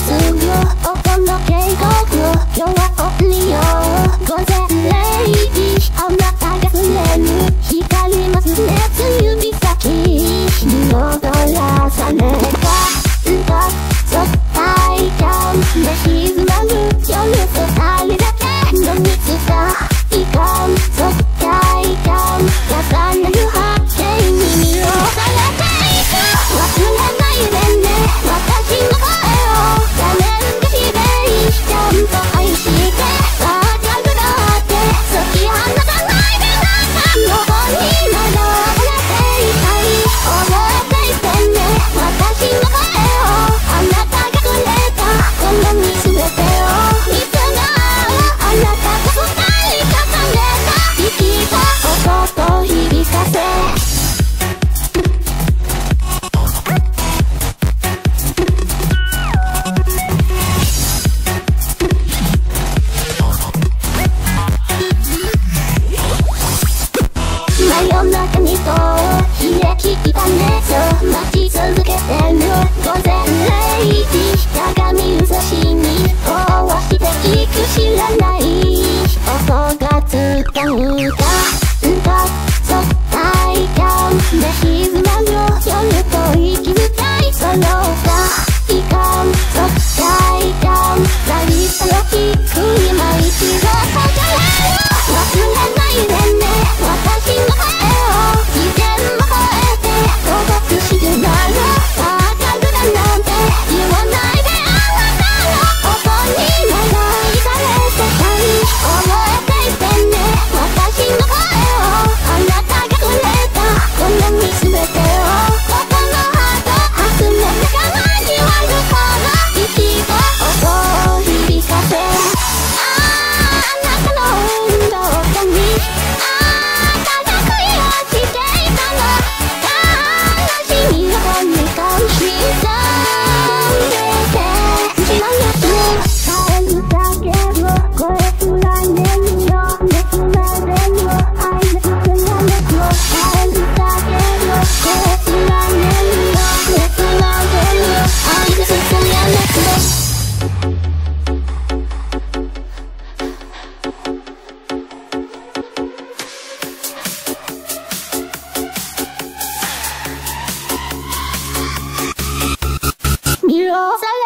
すぐ音の警告今日は降りよう午前0時あなたが触れる光ます熱指先に踊らされたんだそう体感で静まる夜と二人だけの密さいかんそう体感重ねる波形に見ろされていく忘れないでね私の声を画面で比例ちゃんと愛してわかるだって突き放さないで中の方にまだ触れていたい覚えていてね私の声をあなたがくれたこの身全てを見つめ合うあなたと二人重ねた生きた音と響かせ真夜中にと冷え切った熱を待ち続けてる午前0時鏡映しにこうしていく知らない音が伝うかんだそう体感で静まる夜と息深いその体感そう体感ラリットの低い今一度離れる忘れないでね私の声を以前も超えて届くシグナルわかるだなんて言わないであなたの音にまだ愛されてたい覚えていてね私の声をあなたがくれたこの身全てを音のハート集めてからに割るから生きた音を響かせあなたの運動にただ悔ししていたの悲しみを本に感じたしまうやつ帰るだけを声すらねるよ熱られる愛熱られる帰るだけを声すらねるよ熱られる愛熱られる見ろ